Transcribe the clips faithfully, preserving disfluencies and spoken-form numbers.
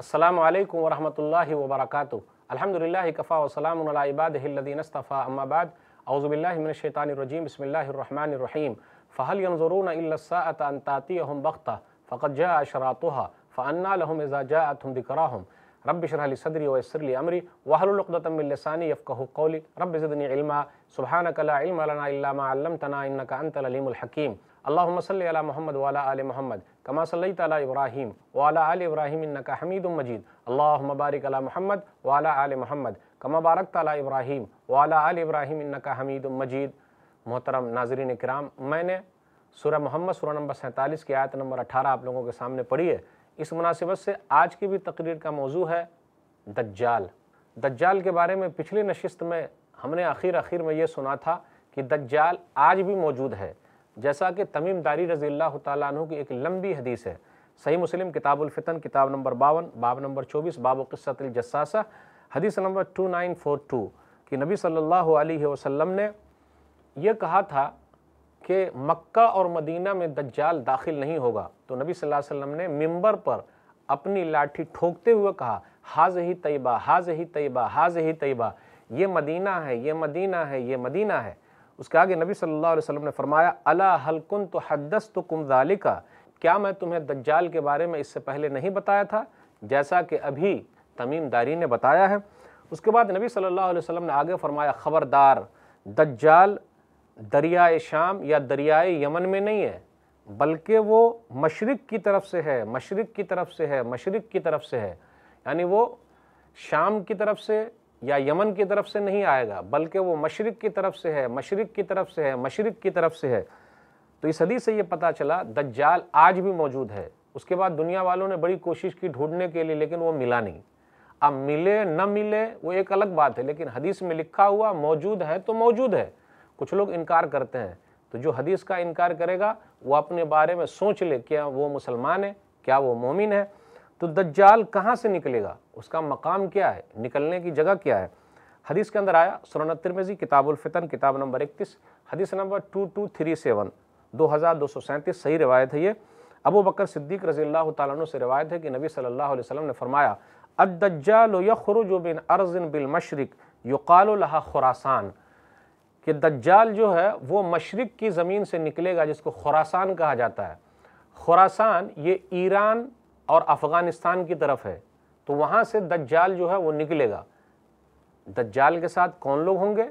अस्सलामु अलैकुम वरहमतुल्लाहि वबरकातुहू। अल्हम्दुलिल्लाहि कफ़ा व सलामुन अला इबादिहिल्लज़ीना इस्तफ़ा अम्मा बाद। औज़ु बिल्लाहि मिनश शैतानिर रजीम। बिस्मिल्लाहिर रहमानिर रहीम। फ़हल यंज़ुरूना इल्ला अस्साअता अन तातियहुम बग़्तह फ़क़द जाअ अशरातुहा फ़अन्ना लहुम इज़ा जाअतहुम ज़िक्राहुम। रब्बि इश्रह ली सदरी व यस्सिर ली अमरी वहलुल उक़दतम मिन लिसानी यफ़क़हू क़ौली। रब्बि ज़िदनी इल्मा सुब्हानका ला इल्मा लना इल्ला मा अल्लमतना इन्नका अंतल अलीमुल हकीम। अल्लाहुम्मा सल्लि अला मुहम्मद व अला आलि मुहम्मद कमा सल्लैता अला इब्राहीम व अला आलि इब्राहीम इन्नका हमीदुम मजीद। अल्लाहुम्मा बारिक अला मुहम्मद व अला आलि मुहम्मद कमा बारकता अला इब्राहीम व अला आलि इब्राहीम इन्नका हमीदुम मजीद। मोहतरम नाज़रीन किराम, मैंने सूरह मोहम्मद सूरह नंबर सैंतालीस की आयत नंबर अठारह आप लोगों के सामने पढ़ी है। इस मुनासिबत से आज की भी तकरीर का मौजू है दज्जाल। दज्जाल के बारे में पिछली नशिस्त में हमने आखिर आखिर में ये सुना था कि दज्जाल आज भी मौजूद है, जैसा कि तमीम दारी रज़ियल्लाहु ताला अन्हु की एक लंबी हदीस है। सही मुस्लिम किताबुल फितन किताब नंबर बावन बाब नंबर चौबीस बाब क़िस्सतुल जस्सासा हदीस number two nine four two कि नबी सल्लल्लाहु अलैहि वसल्लम ने यह कहा था कि मक्का और मदीना में दज्जाल दाखिल नहीं होगा। तो नबी सल्लल्लाहु अलैहि वसल्लम ने मिंबर पर अपनी लाठी ठोकते हुए कहा, हाज़िही तैयबा, हाज़िही तैयबा, हाज़िही तैयबा, ये मदीना है, ये मदीना है, ये मदीना है। उसके आगे नबी सल्लल्लाहु अलैहि वसल्लम ने फरमाया, अला हल कुन्तु हद्दस्तुकुम ज़ालिका, क्या मैं तुम्हें दज्जाल के बारे में इससे पहले नहीं बताया था, जैसा कि अभी तमीम दारी ने बताया है। उसके बाद नबी सल्लल्लाहु अलैहि वसल्लम ने आगे फरमाया, ख़बरदार, दज्जाल दरियाए शाम या दरियाए यमन में नहीं है, बल्कि वो मशरिक़ की तरफ से है, मशरिक़ की तरफ से है, मशरिक़ की तरफ से है। यानी वो शाम की तरफ से या यमन की तरफ से नहीं आएगा, बल्कि वो मशरिक़ की तरफ से है, मशरिक़ की तरफ से है, मशरिक़ की तरफ से है। तो इस हदीस से ये पता चला दज्जाल आज भी मौजूद है। उसके बाद दुनिया वालों ने बड़ी कोशिश की ढूंढने के लिए, लेकिन वो मिला नहीं। अब मिले न मिले वो एक अलग बात है, लेकिन हदीस में लिखा हुआ मौजूद है तो मौजूद है। कुछ लोग इनकार करते हैं, तो जो हदीस का इनकार करेगा वो अपने बारे में सोच ले, क्या वो मुसलमान है, क्या वो मोमिन है। तो दज्जाल कहाँ से निकलेगा, उसका मकाम क्या है, निकलने की जगह क्या है। हदीस के अंदर आया, सुनन तिरमिज़ी किताबुल फितन किताब नंबर इकतीस हदीस number two two three seven दो हज़ार दो सौ सैंतीस सही रिवायत है। ये अबू बकर सिद्दीक़ रज़ियल्लाहु ताला अन्हु से रिवायत है कि नबी सल्लल्लाहु अलैहि वसल्लम ने फरमाया, अद-दज्जालु यख़रुजु मिन अर्ज़िन बिल मशरिक़ युक़ालु लहा खुरासान, कि दज्जाल जो है वो मशरिक़ की ज़मीन से निकलेगा, जिसको खुरासान कहा जाता है। खुरासान ये ईरान और अफ़गानिस्तान की तरफ है, तो वहाँ से दज्जाल जो है वो निकलेगा। दज्जाल के साथ कौन लोग होंगे,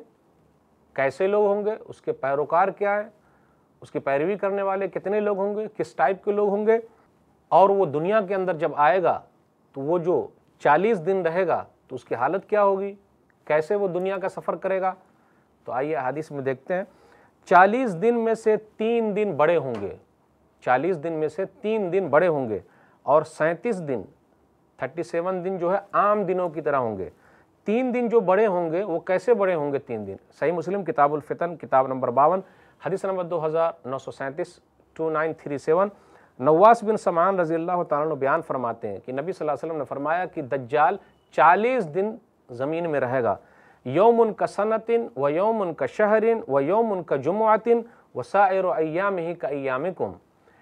कैसे लोग होंगे, उसके पैरोकार क्या है, उसकी पैरवी करने वाले कितने लोग होंगे, किस टाइप के लोग होंगे, और वो दुनिया के अंदर जब आएगा तो वो जो चालीस दिन रहेगा तो उसकी हालत क्या होगी, कैसे वो दुनिया का सफ़र करेगा। तो आइए हदीस में देखते हैं। चालीस दिन में से तीन दिन बड़े होंगे, चालीस दिन में से तीन दिन बड़े होंगे, और सैंतीस दिन सैंतीस दिन जो है आम दिनों की तरह होंगे। तीन दिन जो बड़े होंगे वो कैसे बड़े होंगे तीन दिन। सही मुस्लिम किताबुल फितन किताब नंबर बावन हदीस नंबर दो हज़ार नौ सौ सैंतीस टू नाइन थ्री सेवन नवास बिन समान रज़ियल्लाहु ताला अन्हु बयान फरमाते हैं कि नबी सल्लल्लाहु अलैहि वसल्लम ने फरमाया कि दज्जाल चालीस दिन ज़मीन में रहेगा। यौमुन का सनतिन व यौमुन का शहरिन व यौमुन का जुमुअतिन व साइरु अय्यामिही का अय्यामिकुम,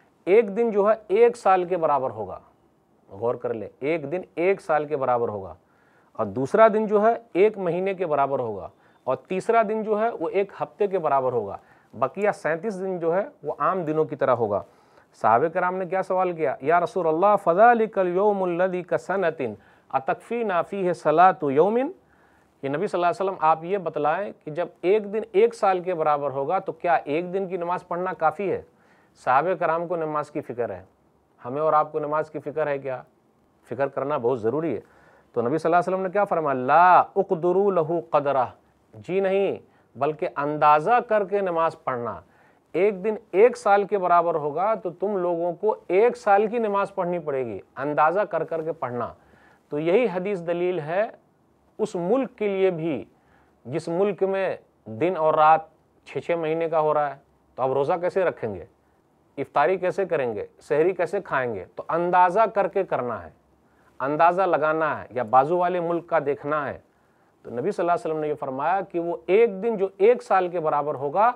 एक दिन जो है एक साल के बराबर होगा। गौर कर ले, एक दिन एक साल के बराबर होगा, और दूसरा दिन जो है एक महीने के बराबर होगा, और तीसरा दिन जो है वो एक हफ्ते के बराबर होगा। बकिया सैंतीस दिन जो है वो आम दिनों की तरह होगा। साहबे कराम ने क्या सवाल किया, या रसूल अल्लाह फ़ज़ालिकल यौमुल लज़ी कसनतिन अतकफ़ीना फ़ीहि सलातु यौमिन, कि नबी सल्लल्लाहु अलैहि वसल्लम आप ये बतलाएं कि जब एक दिन एक साल के बराबर होगा तो क्या एक दिन की नमाज़ पढ़ना काफ़ी है। साहबे कराम को नमाज की फ़िक्र है, हमें और आपको नमाज की फ़िक्र है क्या, फ़िक्र करना बहुत ज़रूरी है। तो नबी सल्लल्लाहु अलैहि वसल्लम ने क्या फरमाया, ला उक़दुरू लहू क़दरा, जी नहीं, बल्कि अंदाज़ा करके नमाज पढ़ना। एक दिन एक साल के बराबर होगा तो तुम लोगों को एक साल की नमाज पढ़नी पड़ेगी, अंदाज़ा कर कर के पढ़ना। तो यही हदीस दलील है उस मुल्क के लिए भी जिस मुल्क में दिन और रात छः छः महीने का हो रहा है। तो अब रोज़ा कैसे रखेंगे, इफ्तारी कैसे करेंगे, सहरी कैसे खाएंगे, तो अंदाज़ा करके करना है, अंदाज़ा लगाना है, या बाजू वाले मुल्क का देखना है। तो नबी सल्लल्लाहु अलैहि वसल्लम ने यह फरमाया कि वो एक दिन जो एक साल के बराबर होगा,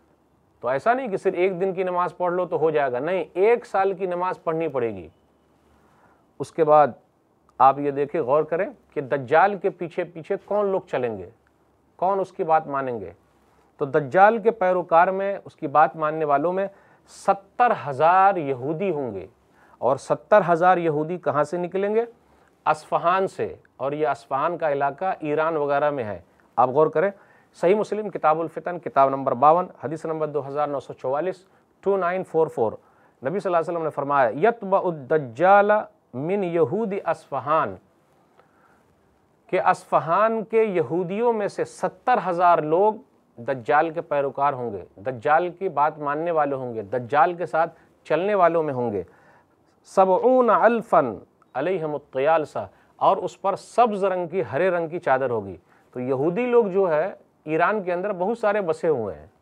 तो ऐसा नहीं कि सिर्फ एक दिन की नमाज़ पढ़ लो तो हो जाएगा, नहीं, एक साल की नमाज़ पढ़नी पड़ेगी। उसके बाद آپ یہ دیکھیں، غور کریں کہ دجال کے پیچھے پیچھے کون لوگ چلیں گے، کون اس کی بات مانیں گے۔ تو دجال کے پیروکار میں، اس کی بات ماننے والوں میں ستر ہزار یہودی ہوں گے، اور ستر ہزار یہودی کہاں سے نکلیں گے؟ اصفہان سے، اور یہ اصفہان کا علاقہ ایران وغیرہ میں ہے۔ آپ غور کریں، صحیح مسلم کتاب الفتن کتاب نمبر باون حدیث نمبر دو ہزار نو سو چوالیس ٹو نائن فور فور، نبی صلی اللہ علیہ وسلم نے فرمایا یتبع الدجال من یہود اصفہان، کہ اصفہان کے یہودیوں میں سے ستر ہزار لوگ دجال کے پیروکار ہوں گے، دجال کی بات ماننے والے ہوں گے، دجال کے ساتھ چلنے والوں میں ہوں گے۔ سبعون الفن علیہم الطیالسہ، اور اس پر سبز رنگ کی، ہرے رنگ کی چادر ہوگی۔ تو یہودی لوگ جو ہے ایران کے اندر بہت سارے بسے ہوئے ہیں۔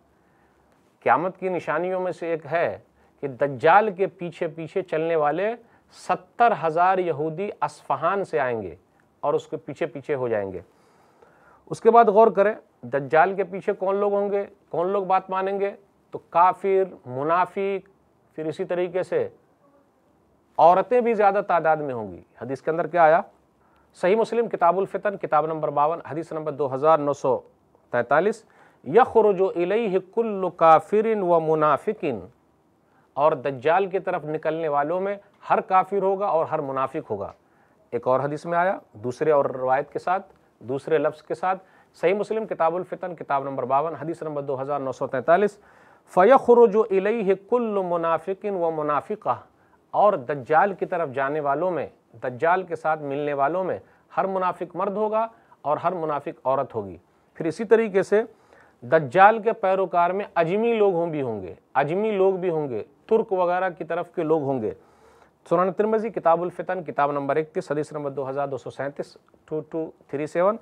قیامت کی نشانیوں میں سے ایک ہے کہ دجال کے پیچھے پیچھے چلنے والے ستر ہزار یہودی اصفہان سے آئیں گے اور اس کے پیچھے پیچھے ہو جائیں گے۔ اس کے بعد غور کریں، دجال کے پیچھے کون لوگ ہوں گے، کون لوگ بات مانیں گے؟ تو کافر، منافق، پھر اسی طریقے سے عورتیں بھی زیادہ تعداد میں ہوں گی۔ حدیث کے اندر کیا آیا؟ صحیح مسلم کتاب الفتن کتاب نمبر باون حدیث نمبر دو ہزار نو سو تینتالیس، یخرج الیہ کل کافر و منافق، اور دجال کی طرف نکلنے والوں میں ہر کافر ہوگا اور ہر منافق ہوگا۔ ایک اور حدیث میں آیا دوسرے اور روایت کے ساتھ، دوسرے لفظ کے ساتھ، صحیح مسلم کتاب الفتن کتاب نمبر باون حدیث نمبر دو ہزار نو سو تینتالیس، فیخرج الیہ کل منافق و منافقہ، اور دجال کی طرف جانے والوں میں، دجال کے ساتھ ملنے والوں میں ہر منافق مرد ہوگا اور ہر منافق عورت ہوگی۔ پھر اسی طریقے سے دجال کے پیروکار میں اجمی لوگ ہوں بھی ہوں گے، اجمی لوگ بھی ہوں گے، ترک وغیرہ کی طرف کے لوگ ہوں گے۔ سنن ترمذی کتاب الفتن کتاب نمبر اکتیس حدیث نمبر دو ہزار دو سو سینتیس ٹو ٹو تھری سیون،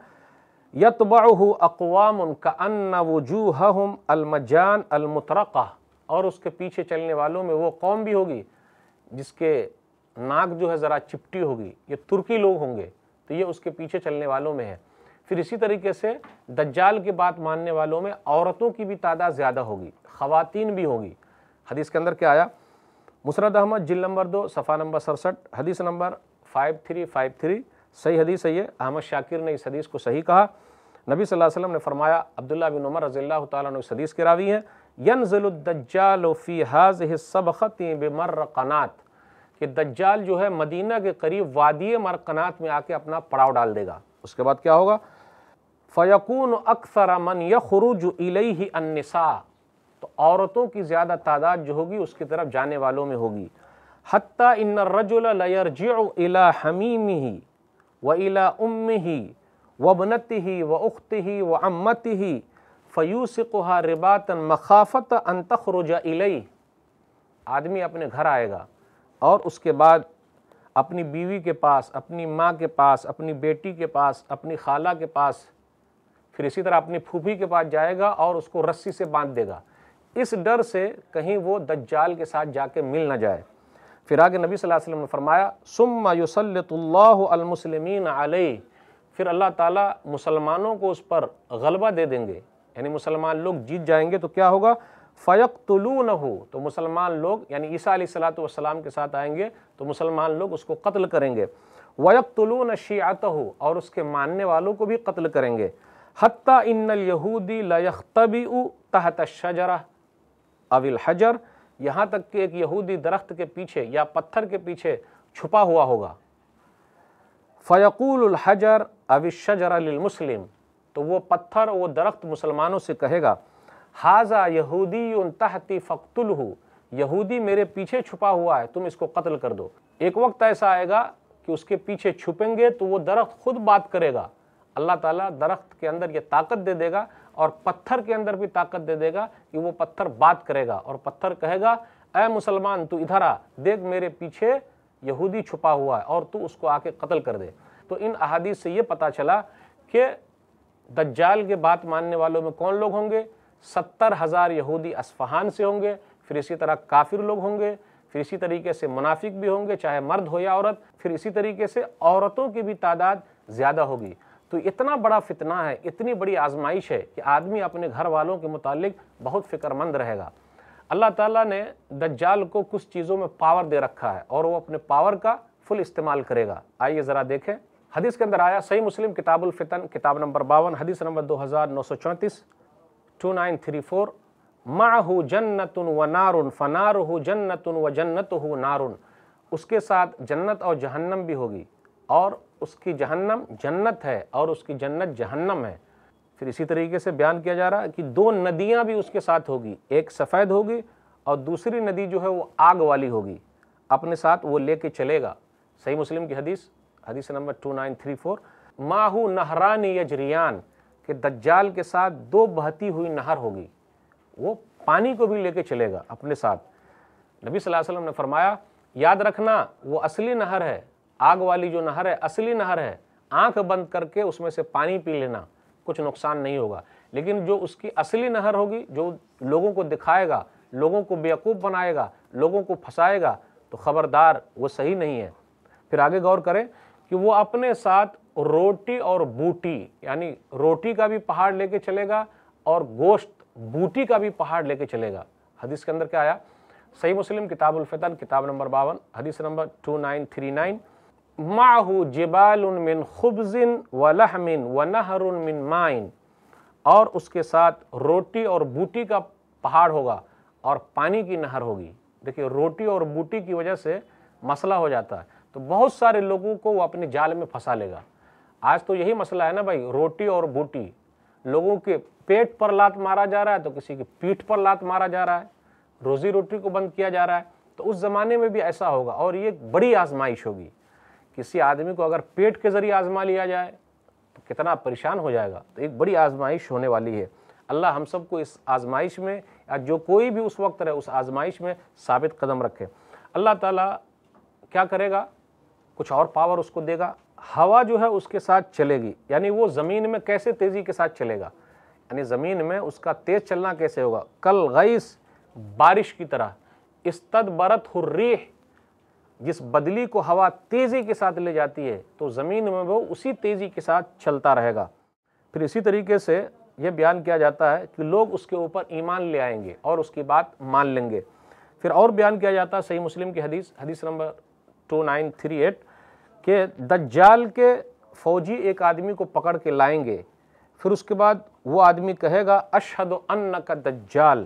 یتبعہ اقوام کأن وجوہہم المجان المطرقہ، اور اس کے پیچھے چلنے والوں میں وہ قوم بھی ہوگی جس کے ناک جو ہے ذرا چپٹی ہوگی، یہ ترکی لوگ ہوں گے، تو یہ اس کے پیچھے چلنے والوں میں ہے۔ پھر اسی طریقے سے دجال کی بات ماننے والوں میں عورتوں کی بھی تعداد زیادہ ہوگی، خواتین بھی ہوگی۔ حدیث کے اندر کیا آیا؟ مسند احمد جلد نمبر دو صفحہ نمبر سڑسٹھ حدیث number five three five three, صحیح حدیث ہے یہ، احمد شاکر نے اس حدیث کو صحیح کہا۔ نبی صلی اللہ علیہ وسلم نے فرمایا، عبداللہ بن عمر رضی اللہ تعالیٰ عنہ اس حدیث کے راوی ہیں، ینزل الدجال فی هذه الصبخة بمرقنات، کہ دجال جو ہے مدینہ کے قریب وادی مرقنات میں آ کے اپنا پڑاؤ ڈال دے گا۔ اس کے بعد کیا ہوگا؟ فیکون اکثر من یخرج الیہ النساء، تو عورتوں کی زیادہ تعداد جو ہوگی اس کی طرف جانے والوں میں ہوگی۔ حتی ان الرجل لیرجع الی حمیمہ و الی امہ وابنتہ واختہ وعمتہ فیوثقها رباطا مخافۃ ان تخرج الیہ، آدمی اپنے گھر آئے گا اور اس کے بعد اپنی بیوی کے پاس، اپنی ماں کے پاس، اپنی بیٹی کے پاس، اپنی خالہ کے پاس، پھر اسی طرح اپنی پھوپھی کے پاس جائے گا اور اس کو رسی سے باندھ دے گا، اس ڈر سے کہیں وہ دجال کے ساتھ جا کے مل نہ جائے۔ پھر آگے نبی صلی اللہ علیہ وسلم نے فرمایا، ثم یسلط اللہ المسلمین علیہ، پھر اللہ تعالیٰ مسلمانوں کو اس پر غلبہ دے دیں گے، یعنی مسلمان لوگ جیت جائیں گے تو کیا ہوگا؟ فَيَقْتُلُونَهُ، تو مسلمان لوگ یعنی عیسیٰ علیہ الصلوۃ والسلام کے ساتھ آئیں گے تو مسلمان لوگ اس کو قتل کریں گے۔ وَيَقْتُلُونَ شِيعَتَهُ، اور اس کے ماننے والوں کو بھی قتل کریں گے۔ حَتَّى إِنَّ الْيَهُودِ لَيَخْتَبِئُ تَحْتَ الشَّجَرَةِ أَوِ الْحَجَرِ، یہاں تک کہ ایک یہودی درخت کے پیچھے یا پتھر کے پیچھے چھپا ہوا ہوگا۔ فَيَقُولُ الْحَجَرُ أَوِ الشَّجَرَ لِلْمُسْلِمِ، تو وہ پتھر وہ درخت مسلمانوں سے کہے گا، ھذا یہودی تحتی فاقتلہ، یہودی میرے پیچھے چھپا ہوا ہے، تم اس کو قتل کر دو۔ ایک وقت ایسا آئے گا کہ اس کے پیچھے چھپیں گے تو وہ درخت خود بات کرے گا، اللہ تعالیٰ درخت کے اندر یہ طاقت دے دے گا اور پتھر کے اندر بھی طاقت دے دے گا کہ وہ پتھر بات کرے گا، اور پتھر کہے گا، اے مسلمان تو ادھر آ، دیکھ میرے پیچھے یہودی چھپا ہوا ہے اور تو اس کو آ کے قتل کر دے۔ تو ان احادیث سے یہ پتہ چلا کہ دجال کے بات ماننے والوں میں کون لوگ ہوں گے؟ ستر ہزار یہودی اصفہان سے ہوں گے، پھر اسی طرح کافر لوگ ہوں گے، پھر اسی طریقے سے منافق بھی ہوں گے چاہے مرد ہو یا عورت، پھر اسی طریقے سے عورتوں کی بھی تعداد زیادہ ہوگی۔ تو اتنا بڑا فتنہ ہے، اتنی بڑی آزمائش ہے کہ آدمی اپنے گھر والوں کے متعلق بہت فکر مند رہے گا۔ اللہ تعالیٰ نے دجال کو کچھ چیزوں میں پاور دے رکھا ہے اور وہ اپنے پاور کا فل استعمال کرے گا۔ آئیے ذرا دیکھیں، حدیث کے اندر آیا، صحیح مسلم کتاب الفتن کتاب نمبر باون حدیث نمبر دو ہزار نو سو چونتیس ٹو نائن تھری فور، معہ جنت و نار فنارہ جنت و جنتہ نار، اس کے ساتھ جنت اور جہنم بھی ہوگی، اور اس کی جہنم جنت ہے اور اس کی جنت جہنم ہے۔ پھر اسی طریقے سے بیان کیا جا رہا ہے کہ دو ندیاں بھی اس کے ساتھ ہوگی، ایک سفید ہوگی اور دوسری ندی جو ہے وہ آگ والی ہوگی، اپنے ساتھ وہ لے کے چلے گا۔ صحیح مسلم کی حدیث حدیث number two nine three four, ماہو نہران یجریان، کہ دجال کے ساتھ دو بہتی ہوئی نہر ہوگی، وہ پانی کو بھی لے کے چلے گا اپنے ساتھ۔ نبی صلی اللہ علیہ وسلم نے فرمایا یاد رکھنا وہ اصلی نہر ہے، آگ والی جو نہر ہے اصلی نہر ہے، آنکھ بند کر کے اس میں سے پانی پی لینا، کچھ نقصان نہیں ہوگا۔ لیکن جو اس کی اصلی نہر ہوگی، جو لوگوں کو دکھائے گا، لوگوں کو بیوقوف بنائے گا، لوگوں کو پھنسائے گا، تو خبردار وہ صحیح نہیں ہے۔ پھر آگے غور کریں کہ وہ اپنے ساتھ روٹی اور بوٹی، یعنی روٹی کا بھی پہاڑ لے کے چلے گا اور گوشت بوٹی کا بھی پہاڑ لے کے چلے گا۔ حدیث کے اندر کیا آیا؟ صحیح مسلم کتاب الفتن کتاب نمبر باون حدیث number two nine three nine, معہ جبال من خبز ولحم ونہر من مائن، اور اس کے ساتھ روٹی اور بوٹی کا پہاڑ ہوگا اور پانی کی نہر ہوگی۔ دیکھیے روٹی اور بوٹی کی وجہ سے مسئلہ ہو جاتا ہے، تو بہت سارے لوگوں کو وہ اپنے جال میں پھنسا لے گا۔ آج تو یہی مسئلہ ہے نا بھائی، روٹی اور بوٹی، لوگوں کے پیٹ پر لات مارا جا رہا ہے تو کسی کی پیٹھ پر لات مارا جا رہا ہے، روزی روٹی کو بند کیا جا رہا ہے۔ تو اس زمانے میں بھی ایسا ہوگا، اور یہ ایک بڑی آزمائش ہوگی۔ کسی آدمی کو اگر پیٹ کے ذریعے آزما لیا جائے تو کتنا پریشان ہو جائے گا۔ تو ایک بڑی آزمائش ہونے والی ہے۔ اللہ ہم سب کو اس آزمائش میں، یا جو کوئی بھی اس وقت رہے اس آزمائش میں ثابت قدم رکھے۔ اللہ تعالیٰ کیا کرے گا؟ کچھ اور پاور اس کو دے گا۔ ہوا جو ہے اس کے ساتھ چلے گی، یعنی وہ زمین میں کیسے تیزی کے ساتھ چلے گا، یعنی زمین میں اس کا تیز چلنا کیسے ہوگا؟ کل غیث، بارش کی طرح، استدبرت الریح، جس بدلی کو ہوا تیزی کے ساتھ لے جاتی ہے تو زمین میں وہ اسی تیزی کے ساتھ چلتا رہے گا۔ پھر اسی طریقے سے یہ بیان کیا جاتا ہے کہ لوگ اس کے اوپر ایمان لے آئیں گے اور اس کی بات مان لیں گے۔ پھر اور بیان کیا جاتا ہے صحیح مسلم کی حدیث حدیث number two nine three eight, کہ دجال کے فوجی ایک آدمی کو پکڑ کے لائیں گے، پھر اس کے بعد وہ آدمی کہے گا اشہد انک دجال،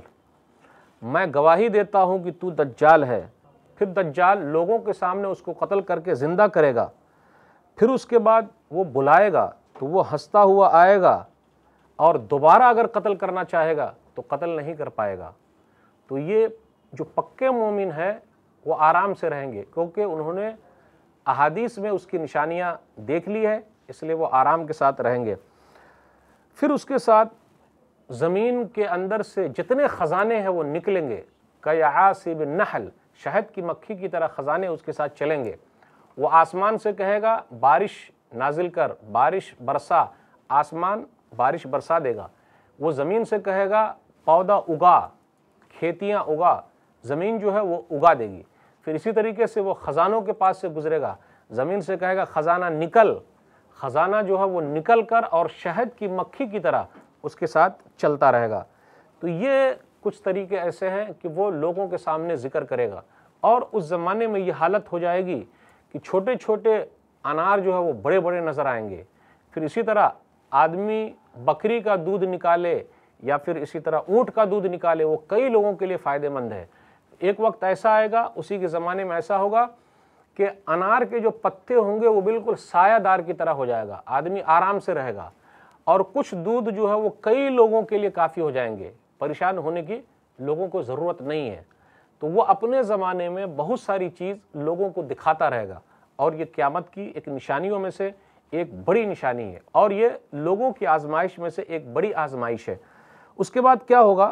میں گواہی دیتا ہوں کہ تو دجال ہے۔ پھر دجال لوگوں کے سامنے اس کو قتل کر کے زندہ کرے گا، پھر اس کے بعد وہ بلائے گا تو وہ ہنستا ہوا آئے گا، اور دوبارہ اگر قتل کرنا چاہے گا تو قتل نہیں کر پائے گا۔ تو یہ جو پکے مومن ہے وہ آرام سے رہیں گے، کیونکہ انہوں نے احادیث میں اس کی نشانیاں دیکھ لی ہے، اس لیے وہ آرام کے ساتھ رہیں گے۔ پھر اس کے ساتھ زمین کے اندر سے جتنے خزانے ہیں وہ نکلیں گے، کیعاصب النحل، شہد کی مکھی کی طرح خزانے اس کے ساتھ چلیں گے۔ وہ آسمان سے کہے گا بارش نازل کر، بارش برسا، آسمان بارش برسا دے گا۔ وہ زمین سے کہے گا پودا اگا، کھیتیاں اگا، زمین جو ہے وہ اگا دے گی۔ پھر اسی طریقے سے وہ خزانوں کے پاس سے گزرے گا، زمین سے کہے گا خزانہ نکل، خزانہ جو ہے وہ نکل کر اور شہد کی مکھی کی طرح اس کے ساتھ چلتا رہے گا۔ تو یہ کچھ طریقے ایسے ہیں کہ وہ لوگوں کے سامنے ذکر کرے گا، اور اس زمانے میں یہ حالت ہو جائے گی کہ چھوٹے چھوٹے انار جو ہے وہ بڑے بڑے نظر آئیں گے۔ پھر اسی طرح آدمی بکری کا دودھ نکالے یا پھر اسی طرح اونٹ کا دودھ نکالے، وہ کئی لوگوں کے لیے فائدہ مند ہے۔ ایک وقت ایسا آئے گا، اسی کے زمانے میں ایسا ہوگا کہ انار کے جو پتے ہوں گے وہ بالکل سایہ دار کی طرح ہو جائے گا، آدمی آرام سے رہے گا، اور کچھ دودھ جو ہے وہ کئی لوگوں کے لیے کافی ہو جائیں گے، پریشان ہونے کی لوگوں کو ضرورت نہیں ہے۔ تو وہ اپنے زمانے میں بہت ساری چیز لوگوں کو دکھاتا رہے گا، اور یہ قیامت کی ایک نشانیوں میں سے ایک بڑی نشانی ہے، اور یہ لوگوں کی آزمائش میں سے ایک بڑی آزمائش ہے۔ اس کے بعد کیا ہوگا؟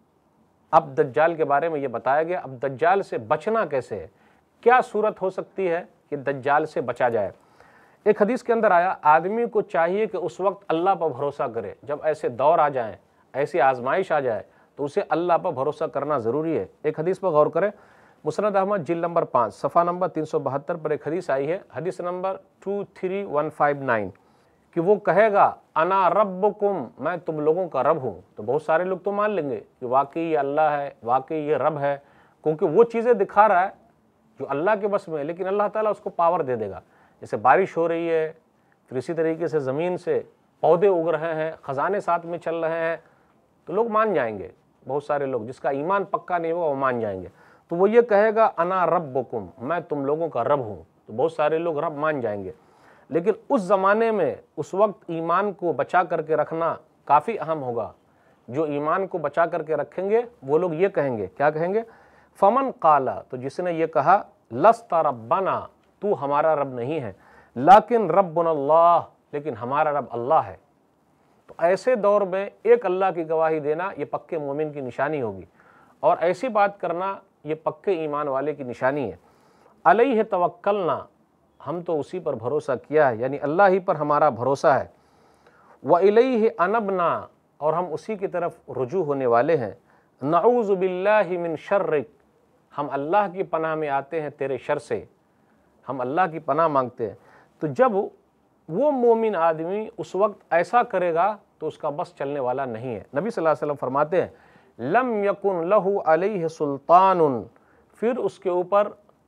اب دجال کے بارے میں یہ بتایا گیا۔ اب دجال سے بچنا کیسے ہے، کیا صورت ہو سکتی ہے کہ دجال سے بچا جائے؟ ایک حدیث کے اندر آیا آدمی کو چاہیے کہ اس وقت اللہ پر بھروسہ کرے، جب ایسے دور آ جائیں، ایسی آزمائش آ جائے تو اسے اللہ پر بھروسہ کرنا ضروری ہے۔ ایک حدیث پر غور کریں، مسند احمد جلد نمبر پانچ صفحہ نمبر تین سو بہتر پر ایک حدیث آئی ہے، حدیث number two three one five nine, کہ وہ کہے گا انا ربکم، میں تم لوگوں کا رب ہوں۔ تو بہت سارے لوگ تو مان لیں گے کہ واقعی یہ اللہ ہے، واقعی یہ رب ہے، کیونکہ وہ چیزیں دکھا رہا ہے جو اللہ کے بس میں ہے، لیکن اللہ تعالیٰ اس کو پاور دے دے گا۔ جیسے بارش ہو رہی ہے، پھر اسی طریقے سے زمین سے پودے اگ رہے ہیں، خزانے ساتھ میں چل رہے ہیں، تو لوگ مان جائیں گے۔ بہت سارے لوگ جس کا ایمان پکا نہیں ہوگا وہ مان جائیں گے، تو وہ یہ کہے گا انا ربکم، میں تم لوگوں کا رب ہوں، تو بہت سارے لوگ رب مان جائیں گے۔ لیکن اس زمانے میں اس وقت ایمان کو بچا کر کے رکھنا کافی اہم ہوگا۔ جو ایمان کو بچا کر کے رکھیں گے وہ لوگ یہ کہیں گے، کیا کہیں گے؟ فمن قال، تو جس نے یہ کہا لست ربنا، تو ہمارا رب نہیں ہے، لیکن ربنا اللہ، لیکن ہمارا رب اللہ ہے۔ تو ایسے دور میں ایک اللہ کی گواہی دینا یہ پکے مومن کی نشانی ہوگی، اور ایسی بات کرنا یہ پکے ایمان والے کی نشانی ہے۔ علیہ توکلنا، ہم تو اسی پر بھروسہ کیا ہے، یعنی اللہ ہی پر ہمارا بھروسہ ہے۔ وَإِلَيْهِ أَنَبْنَا، اور ہم اسی کی طرف رجوع ہونے والے ہیں۔ نعوذ باللہ من شرک، ہم اللہ کی پناہ میں آتے ہیں تیرے شر سے، ہم اللہ کی پناہ مانگتے ہیں۔ تو جب وہ مومن آدمی اس وقت ایسا کرے گا تو اس کا بس چلنے والا نہیں ہے۔ نبی صلی اللہ علیہ وسلم فرماتے ہیں لم یکن لہ علیہ سلطان، پھر اس کے اوپر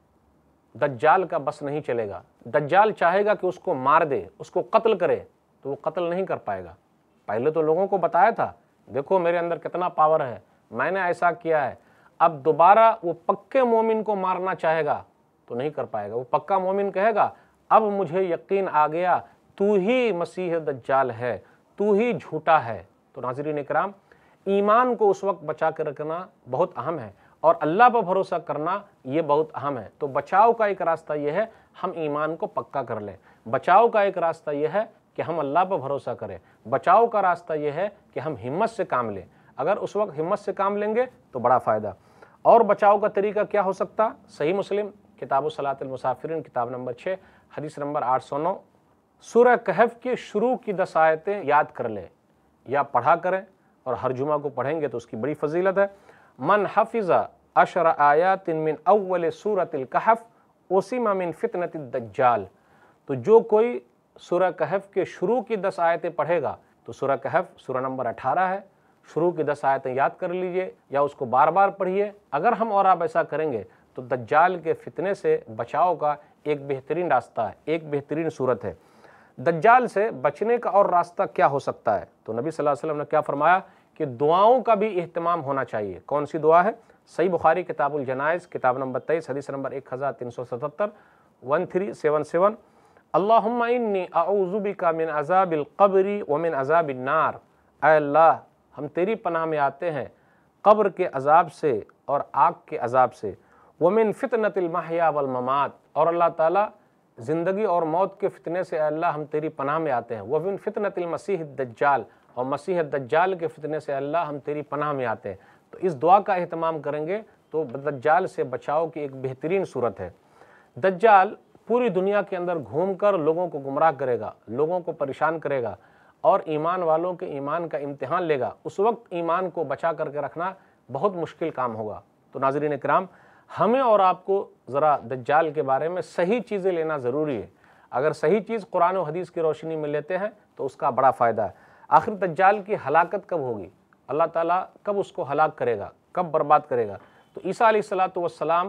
دجال کا بس نہیں چلے گا۔ دجال چاہے گا کہ اس کو مار دے، اس کو قتل کرے، تو وہ قتل نہیں کر پائے گا۔ پہلے تو لوگوں کو بتایا تھا دیکھو میرے اندر کتنا پاور ہے، میں نے ایسا کیا ہے۔ اب دوبارہ وہ پکے مومن کو مارنا چاہے گا تو نہیں کر پائے گا۔ وہ پکا مومن کہے گا اب مجھے یقین آ گیا تو ہی مسیح دجال ہے، تو ہی جھوٹا ہے۔ تو ناظرین اکرام، ایمان کو اس وقت بچا کے رکھنا بہت اہم ہے، اور اللہ پر بھروسہ کرنا یہ بہت اہم ہے۔ تو بچاؤ کا ایک راستہ یہ ہے ہم ایمان کو پکا کر لیں، بچاؤ کا ایک راستہ یہ ہے کہ ہم اللہ پر بھروسہ کریں، بچاؤ کا راستہ یہ ہے کہ ہم ہمت سے کام لیں۔ اگر اس وقت ہمت سے کام لیں گے تو بڑا فائدہ۔ اور بچاؤ کا طریقہ کیا ہو سکتا؟ صحیح مسلم کتاب صلاۃ المسافرین کتاب نمبر چھ حدیث نمبر آٹھ سو نو، سورہ کہف کی شروع کی دس آیتیں یاد کر لیں یا پڑھا کریں، اور ہر جمعہ کو پڑھیں گے تو اس کی بڑی فضیلت ہے۔ من حفظ عشر آیات من اول سورۃ الکہف عصم من فتنۃ الدجال، تو جو کوئی سورہ کہف کے شروع کی دس آیتیں پڑھے گا، تو سورہ کہف سورہ نمبر اٹھارہ ہے، شروع کی دس آیتیں یاد کر لیجئے یا اس کو بار بار پڑھیے۔ اگر ہم اور آپ ایسا کریں گے تو دجال کے فتنے سے بچاؤ کا ایک بہترین راستہ ہے، ایک بہترین صورت ہے۔ دجال سے بچنے کا اور راستہ کیا ہو سکتا ہے؟ تو نبی صلی اللہ علیہ وسلم نے کیا فرمایا کہ دعاؤں کا بھی اہتمام ہونا چاہیے۔ کون سی دعا ہے؟ صحیح بخاری کتاب الجنائز کتاب نمبر تیئیس حدیث نمبر ایک ہزار تین سو ستتر ون تھری سیون سیون، اللہم انی اعوذ بک من عذاب القبر ومن عذاب النار، اے اللہ ہم تیری پناہ میں آتے ہیں قبر کے عذاب سے اور آگ کے عذاب سے، ومن فتنۃ المحیا والممات، اور اللہ تعالیٰ زندگی اور موت کے فتنے سے اے اللہ ہم تیری پناہ میں آتے ہیں، ومن فتنۃ المسیح الدجال، اور مسیح الدجال کے فتنے سے اللہ ہم تیری پناہ میں آتے ہیں۔ تو اس دعا کا اہتمام کریں گے تو دجال سے بچاؤ کی ایک بہترین صورت ہے۔ دجال پوری دنیا کے اندر گھوم کر لوگوں کو گمراہ کرے گا، لوگوں کو پریشان کرے گا، اور ایمان والوں کے ایمان کا امتحان لے گا۔ اس وقت ایمان کو بچا کر کے رکھنا بہت مشکل کام ہوگا۔ تو ناظرین اکرام، ہمیں اور آپ کو ذرا دجال کے بارے میں صحیح چیزیں لینا ضروری ہے۔ اگر صحیح چیز قرآن و حدیث کی روشنی میں لیتے ہیں تو اس کا بڑا فائدہ ہے۔ آخر دجال کی ہلاکت کب ہوگی؟ اللہ تعالیٰ کب اس کو ہلاک کرے گا، کب برباد کرے گا؟ تو عیسیٰ علیہ الصلوۃ والسلام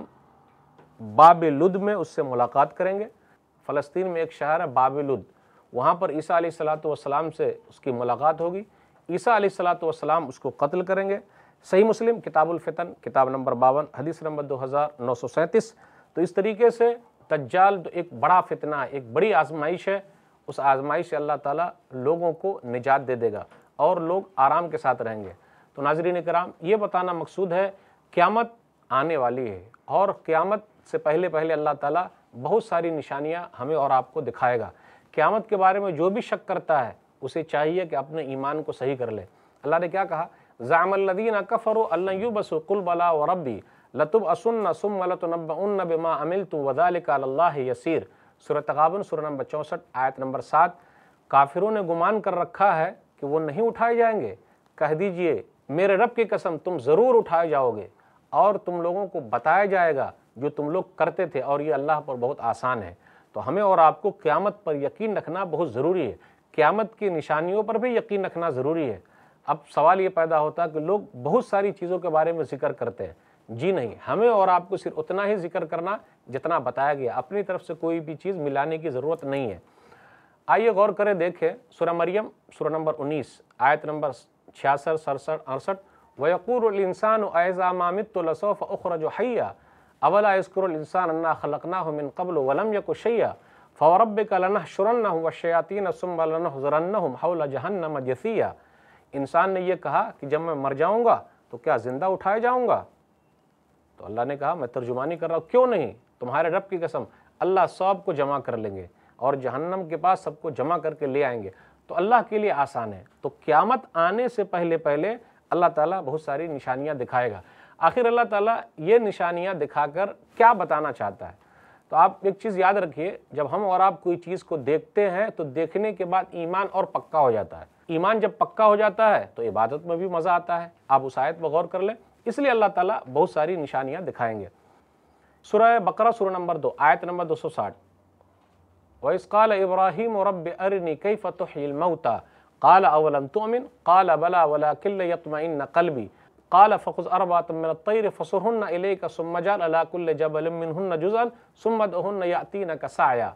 باب لد میں اس سے ملاقات کریں گے۔ فلسطین میں ایک شہر ہے باب لد، وہاں پر عیسیٰ علیہ الصلوۃ والسلام سے اس کی ملاقات ہوگی۔ عیسیٰ علیہ الصلوۃ والسلام اس کو قتل کریں گے۔ صحیح مسلم کتاب الفتن کتاب نمبر باون حدیث نمبر دو ہزار نو سو سینتیس۔ تو اس طریقے سے دجال تو ایک بڑا فتنہ ہے، ایک بڑی آزمائش ہے۔ اس آزمائش سے اللہ تعالیٰ لوگوں کو نجات دے دے گا اور لوگ آرام کے ساتھ رہیں گے۔ تو ناظرین کرام، یہ بتانا مقصود ہے قیامت آنے والی ہے، اور قیامت سے پہلے پہلے اللہ تعالیٰ بہت ساری نشانیاں ہمیں اور آپ کو دکھائے گا۔ قیامت کے بارے میں جو بھی شک کرتا ہے اسے چاہیے کہ اپنے ایمان کو صحیح کر لے۔ اللہ نے کیا کہا؟ زعم الذین کفروا ان لن یبعثوا قل بلی وربی لتبعثن ثم لتنبؤن بما عملتم وذلک علی اللہ یسیر، سورہ تغابن سورہ نمبر چونسٹھ آیت نمبر سات۔ کافروں نے گمان کر رکھا ہے کہ وہ نہیں اٹھائے جائیں گے، کہہ دیجئے میرے رب کی قسم تم ضرور اٹھائے جاؤ گے، اور تم لوگوں کو بتایا جائے گا جو تم لوگ کرتے تھے، اور یہ اللہ پر بہت آسان ہے۔ تو ہمیں اور آپ کو قیامت پر یقین رکھنا بہت ضروری ہے، قیامت کی نشانیوں پر بھی یقین رکھنا ضروری ہے۔ اب سوال یہ پیدا ہوتا ہے کہ لوگ بہت ساری چیزوں کے بارے میں ذکر کرتے ہیں، جی نہیں، ہمیں اور آپ کو صرف اتنا ہی ذکر کرنا جتنا بتایا گیا، اپنی طرف سے کوئی بھی چیز ملانے کی ضرورت نہیں ہے۔ آئیے غور کریں، دیکھیں سورہ مریم سورہ نمبر انیس آیت نمبر چھیاسٹھ سڑسٹھ اڑسٹھ وَيَقُولُ الْإِنسَانُ أَإِذَا مَا مِتُّ لَسَوْفَ أُخْرَجُ حَيًّا أَوَلَا يَذْكُرُ الْإِنسَانُ أَنَّا خَلَقْنَاهُ مِنْ قَبْلُ وَلَمْ يَكُ شَيْئًا فَوَرَبِّكَ لَنَحْشُرَنَّهُمْ وَالشَّيَاطِينَ ثُمَّ لَنُحْضِرَنَّهُمْ حَوْلَ جَهَنَّمَ جِثِيًّا۔ انسان نے یہ کہا کہ جب میں مر جاؤں گا تو کیا زندہ اٹھائے جاؤں گا؟ تو اللہ نے کہا میں ترجمانی کر رہا ہوں، کیوں نہیں، تمہارے رب کی قسم اللہ سب کو جمع کر لیں گے اور جہنم کے پاس سب کو جمع کر کے لے آئیں گے۔ تو اللہ کے لیے آسان ہے۔ تو قیامت آنے سے پہلے پہلے اللہ تعالیٰ بہت ساری نشانیاں دکھائے گا۔ آخر اللہ تعالیٰ یہ نشانیاں دکھا کر کیا بتانا چاہتا ہے؟ تو آپ ایک چیز یاد رکھیے، جب ہم اور آپ کوئی چیز کو دیکھتے ہیں تو دیکھنے کے بعد ایمان اور پکا ہو جاتا ہے۔ ایمان جب پکا ہو جاتا ہے تو عبادت میں بھی مزہ آتا ہے۔ آپ اس آیت پر غور کر لیں، اس لیے اللہ تعالیٰ بہت ساری نشانیاں دکھائیں گے۔ سورہ بقرہ سورہ نمبر دو آیت نمبر دو سو ساٹھ وَإِذْ قَالَ إِبْرَاهِيمُ رَبِّ أَرِنِي كَيْفَ تُحْيِي الْمَوْتَى قَالَ أَوَلَمْ تُؤْمِنْ قَالَ بَلَى وَلَكِنْ لِيَطْمَئِنَّ قَلْبِي قَالَ فَخُذْ أَرْبَعَةً مِّنَ الطَّيْرِ فَصُرْهُنَّ إِلَيْكَ ثُمَّ اجْعَلْ عَلَىٰ كُلِّ جَبَلٍ مِّنْهُنَّ جُزْءًا ثُمَّ ادْعُهُنَّ يَأْتِينَكَ سَعْيًا۔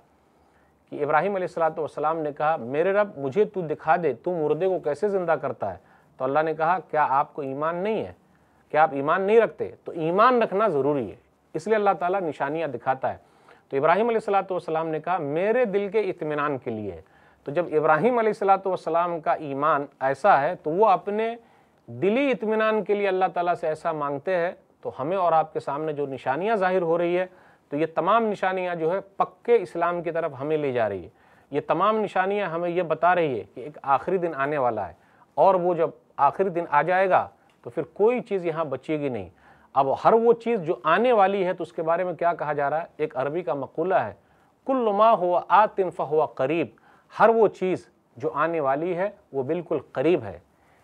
کہ ابراہیم علیہ الصلوۃ والسلام نے کہا میرے رب مجھے تو دکھا دے تو مردے کو کیسے زندہ کرتا ہے۔ تو اللہ نے کہا کیا آپ کو ایمان نہیں ہے؟ کیا آپ ایمان نہیں رکھتے؟ تو ایمان رکھنا ضروری ہے، اس لیے اللہ تعالیٰ نشانیاں دکھاتا ہے۔ تو ابراہیم علیہ الصلوۃ والسلام نے کہا میرے دل کے اطمینان کے لیے ہے۔ تو جب ابراہیم علیہ الصلوۃ والسلام کا ایمان ایسا ہے تو وہ اپنے دلی اطمینان کے لیے اللہ تعالیٰ سے ایسا مانگتے ہیں، تو ہمیں اور آپ کے سامنے جو نشانیاں ظاہر ہو رہی ہے تو یہ تمام نشانیاں جو ہے پکے اسلام کی طرف ہمیں لے جا رہی ہے۔ یہ تمام نشانیاں ہمیں یہ بتا رہی ہے کہ ایک آخری دن آنے والا ہے، اور وہ جب آخری دن آ جائے گا تو پھر کوئی چیز یہاں بچے گی نہیں۔ اب ہر وہ چیز جو آنے والی ہے تو اس کے بارے میں کیا کہا جا رہا ہے؟ ایک عربی کا مقولہ ہے کل ما ہوا آت فہو قریب، ہر وہ چیز جو آنے والی ہے وہ بالکل قریب ہے۔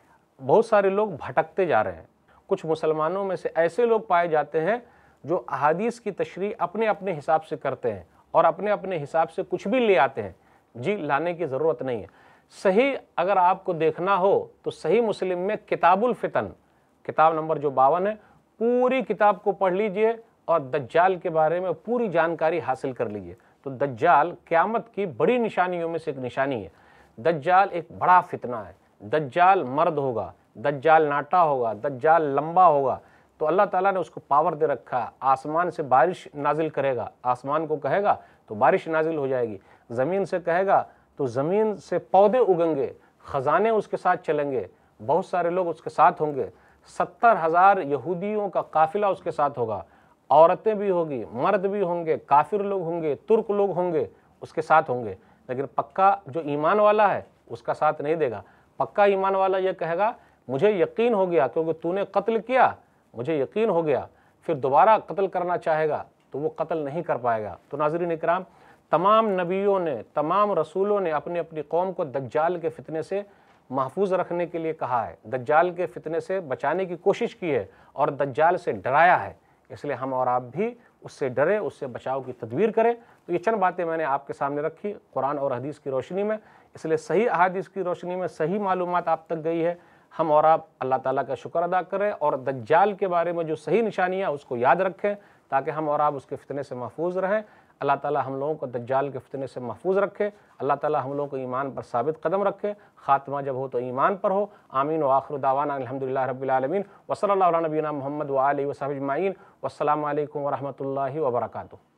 بہت سارے لوگ بھٹکتے جا رہے ہیں۔ کچھ مسلمانوں میں سے ایسے لوگ پائے جاتے ہیں جو احادیث کی تشریح اپنے اپنے حساب سے کرتے ہیں اور اپنے اپنے حساب سے کچھ بھی لے آتے ہیں۔ جی لانے کی ضرورت نہیں ہے۔ صحیح اگر آپ کو دیکھنا ہو تو صحیح مسلم میں کتاب الفتن کتاب نمبر جو باون ہے، پوری کتاب کو پڑھ لیجئے اور دجال کے بارے میں پوری جانکاری حاصل کر لیجئے۔ تو دجال قیامت کی بڑی نشانیوں میں سے ایک نشانی ہے۔ دجال ایک بڑا فتنہ ہے۔ دجال مرد ہوگا، دجال ناٹا ہوگا، دجال لمبا ہوگا۔ تو اللہ تعالیٰ نے اس کو پاور دے رکھا، آسمان سے بارش نازل کرے گا، آسمان کو کہے گا تو بارش نازل ہو جائے گی، زمین سے کہے گا تو زمین سے پودے اگیں گے، خزانے اس کے ساتھ چلیں گے، بہت سارے لوگ اس کے ساتھ ہوں گے، ستر ہزار یہودیوں کا قافلہ اس کے ساتھ ہوگا، عورتیں بھی ہوگی، مرد بھی ہوں گے، کافر لوگ ہوں گے، ترک لوگ ہوں گے، اس کے ساتھ ہوں گے۔ لیکن پکا جو ایمان والا ہے اس کا ساتھ نہیں دے گا۔ پکا ایمان والا یہ کہے گا مجھے یقین ہو گیا کیونکہ تو نے قتل کیا، مجھے یقین ہو گیا، پھر دوبارہ قتل کرنا چاہے گا تو وہ قتل نہیں کر پائے گا۔ تو ناظرین اکرام، تمام نبیوں نے، تمام رسولوں نے اپنی اپنی قوم کو دجال کے فتنے سے محفوظ رکھنے کے لیے کہا ہے، دجال کے فتنے سے بچانے کی کوشش کی ہے اور دجال سے ڈرایا ہے۔ اس لیے ہم اور آپ بھی اس سے ڈریں، اس سے بچاؤ کی تدبیر کریں۔ تو یہ چند باتیں میں نے آپ کے سامنے رکھی قرآن اور حدیث کی روشنی میں، اس لیے صحیح احادیث کی روشنی میں صحیح معلومات آپ تک گئی ہے۔ ہم اور آپ اللہ تعالیٰ کا شکر ادا کریں اور دجال کے بارے میں جو صحیح نشانیاں اس کو یاد رکھیں تاکہ ہم اور آپ اس کے فتنے سے محفوظ رہیں۔ اللہ تعالیٰ ہم لوگوں کو دجال کے فتنے سے محفوظ رکھے، اللہ تعالیٰ ہم لوگوں کو ایمان پر ثابت قدم رکھے، خاتمہ جب ہو تو ایمان پر ہو۔ آمین و آخر دعوانا الحمدللہ رب العالمین وصلی اللہ علی نبینا محمد و آلہ و صحبہ اجمعین والسلام علیکم ورحمۃ اللہ وبرکاتہ۔